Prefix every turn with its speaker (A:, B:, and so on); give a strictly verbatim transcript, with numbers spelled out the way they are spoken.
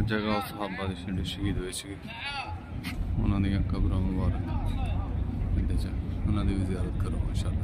A: जगह उस सहाबा दे जिहड़े शहीद होए सी उन्हां दी कबरां मुबारक उन्हां दी भी ज़ियारत करो इंशाअल्लाह।